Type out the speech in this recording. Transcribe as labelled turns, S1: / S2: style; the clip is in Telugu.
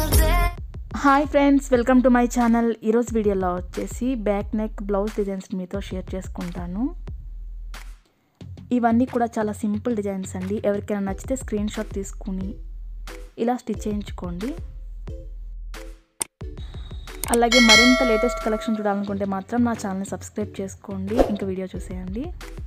S1: Hi friends, welcome to my channel. ఈరోజు వీడియోలో వచ్చేసి బ్యాక్ నెక్ బ్లౌజ్ డిజైన్స్ మీతో షేర్ చేసుకుంటాను. ఇవన్నీ కూడా చాలా సింపుల్ డిజైన్స్ అండి. ఎవరికైనా నచ్చితే స్క్రీన్ షాట్ తీసుకుని ఇలా స్టిచ్ చేయించుకోండి. అలాగే మరింత లేటెస్ట్ కలెక్షన్ చూడాలనుకుంటే మాత్రం నా ఛానల్ని సబ్స్క్రైబ్ చేసుకోండి. ఇంకా వీడియో చూసేయండి.